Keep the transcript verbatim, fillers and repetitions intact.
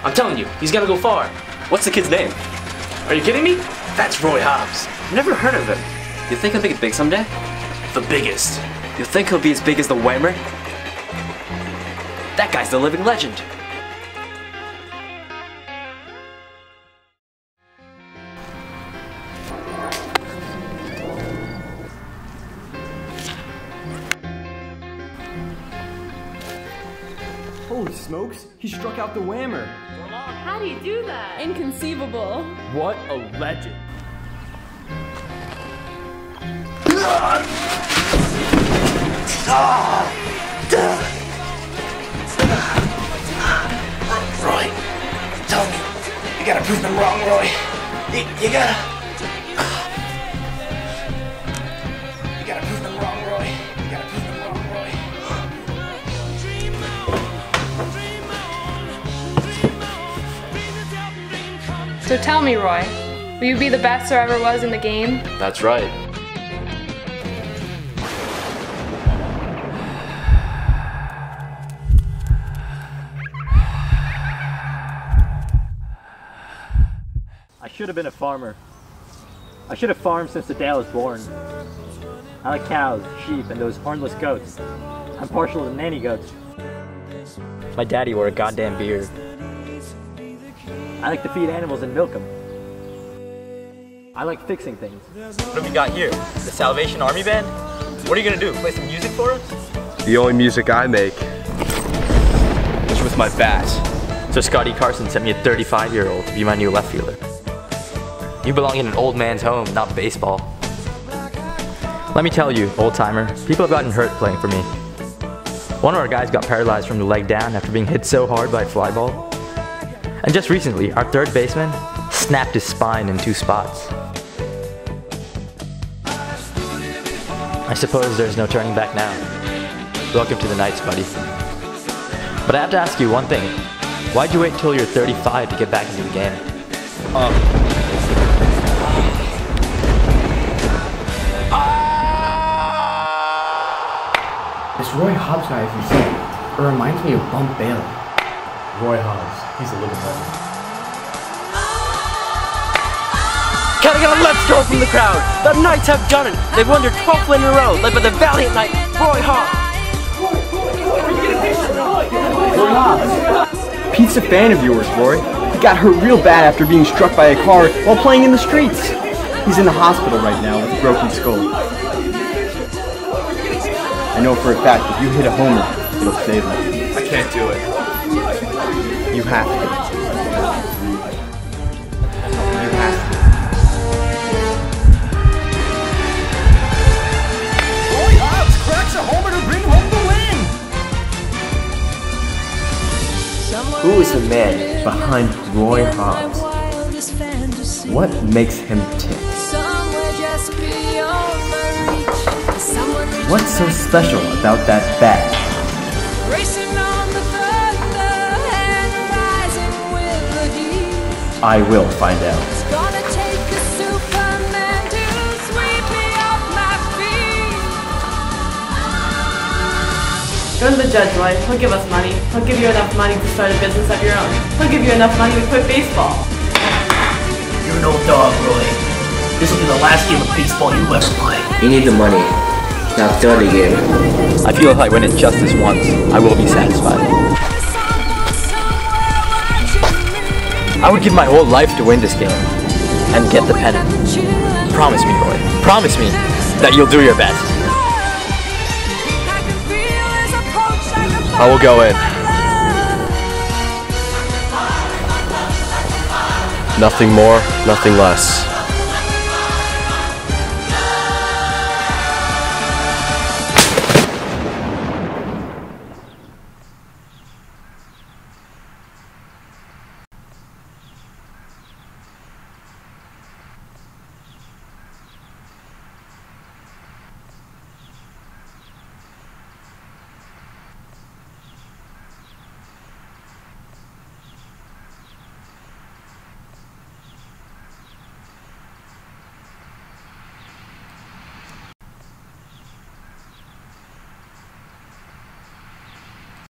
I'm telling you, he's gonna go far. What's the kid's name? Are you kidding me? That's Roy Hobbs. Never heard of him. You think he'll make it big someday? The biggest. You think he'll be as big as the Whammer? That guy's the living legend. Holy smokes, he struck out the Whammer. How do you do that? Inconceivable. What a legend. Roy, tell me. You gotta prove them wrong, Roy. You, you gotta... You gotta prove them wrong, Roy. You gotta prove them wrong, Roy. So tell me, Roy, will you be the best there ever was in the game? That's right. I should have been a farmer. I should have farmed since the day I was born. I like cows, sheep, and those hornless goats. I'm partial to nanny goats. My daddy wore a goddamn beard. I like to feed animals and milk them. I like fixing things. What have we got here? The Salvation Army Band? What are you gonna do, play some music for us? The only music I make is with my bat. So Scotty Carson sent me a thirty-five-year-old to be my new left fielder. You belong in an old man's home, not baseball. Let me tell you, old-timer, people have gotten hurt playing for me. One of our guys got paralyzed from the leg down after being hit so hard by a fly ball. And just recently, our third baseman snapped his spine in two spots. I suppose there's no turning back now. Welcome to the Knights, buddy. But I have to ask you one thing. Why'd you wait till you're thirty-five to get back into the game? Um. This Roy Hobbs guy is insane. It reminds me of Bump Bailey. Roy Hobbs, he's a living legend. Can I get a let's go from the crowd? The Knights have done it. They've won their twelfth win in a row, led by the valiant knight, Roy Hobbs. Roy Hobbs. Pete's a fan of yours, Roy. He got hurt real bad after being struck by a car while playing in the streets. He's in the hospital right now with a broken skull. I know for a fact if you hit a homer, it'll save him. I can't do it. You have to. You have to. Roy Hobbs cracks a homer to bring home the win! Who is the man behind Roy Hobbs? What makes him tick? What's so special about that bat? I will find out. Go to the judge, Roy. He'll give us money. He'll give you enough money to start a business of your own. He'll give you enough money to quit baseball. You're an old dog, Roy. This will be the last game of baseball you ever play. You need the money. Now start the game. I feel if I win it just this once, I will be satisfied. I would give my whole life to win this game and get the pennant. Promise me, Roy. Promise me that you'll do your best. I will go in. Nothing more, nothing less.